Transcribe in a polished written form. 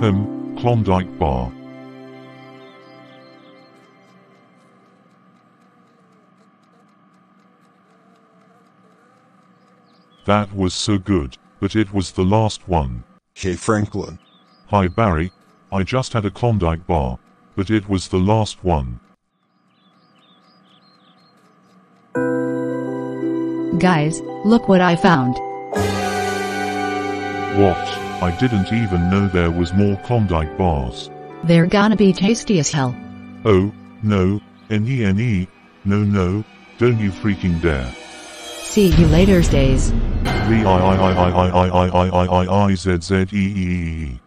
Klondike Bar. That was so good, but it was the last one. Hey Franklin. Hi Barry, I just had a Klondike Bar, but it was the last one. Guys, look what I found. What? I didn't even know there was more Klondike Bars. They're gonna be tasty as hell. Oh, no, N-E-N-E, no, don't you freaking dare. See you later, days. V-I-I-I-I-I-I-I-I-I-I-Z-Z-E-E-E.